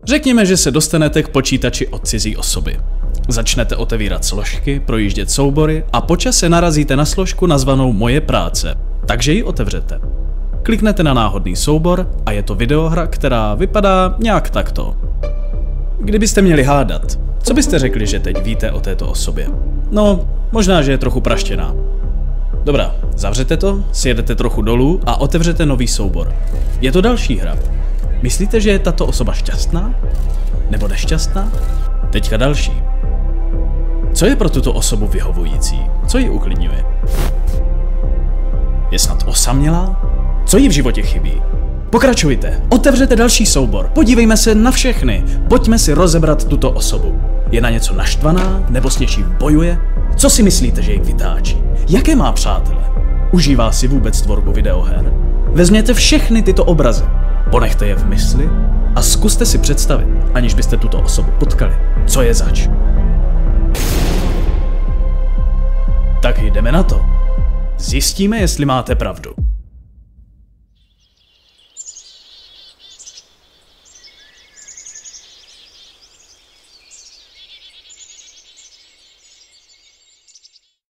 Řekněme, že se dostanete k počítači od cizí osoby. Začnete otevírat složky, projíždět soubory a po čase narazíte na složku nazvanou Moje práce, takže ji otevřete. Kliknete na náhodný soubor a je to videohra, která vypadá nějak takto. Kdybyste měli hádat, co byste řekli, že teď víte o této osobě? No, možná, že je trochu praštěná. Dobrá, zavřete to, sjedete trochu dolů a otevřete nový soubor. Je to další hra. Myslíte, že je tato osoba šťastná? Nebo nešťastná? Teďka další. Co je pro tuto osobu vyhovující? Co ji uklidňuje? Je snad osamělá? Co jí v životě chybí? Pokračujte, otevřete další soubor, podívejme se na všechny, pojďme si rozebrat tuto osobu. Je na něco naštvaná, nebo s něčím bojuje? Co si myslíte, že ji vytáčí? Jaké má přátele? Užívá si vůbec tvorbu videoher? Vezměte všechny tyto obrazy, ponechte je v mysli a zkuste si představit, aniž byste tuto osobu potkali, co je zač. Tak jdeme na to. Zjistíme, jestli máte pravdu.